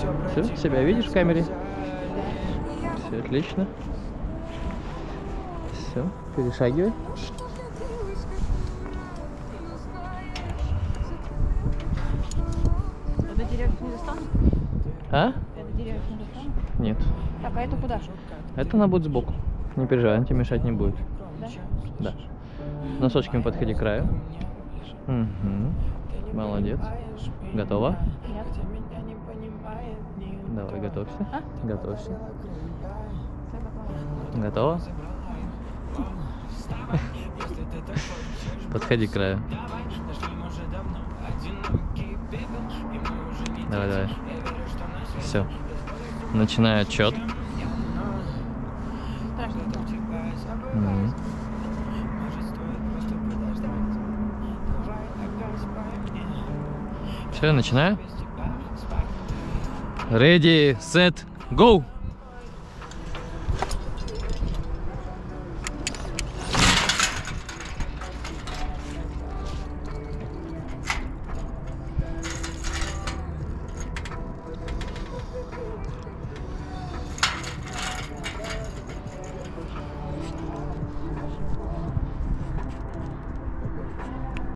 Все, себя видишь в камере? Все отлично. Все, перешагивай. Это деревьев не достану? А? Это деревьев не достану? Нет. Так, а это куда? Это она будет сбоку. Не переживай, она тебе мешать не будет. Да? Да. Носочками подходи к краю. Угу. Молодец. Готова? Нет. Давай, готовься. А? Готовься. Готова? Подходи к краю. Давай, давай. Все. Начинаю отчет. Все, начинаю. Ready, set, go!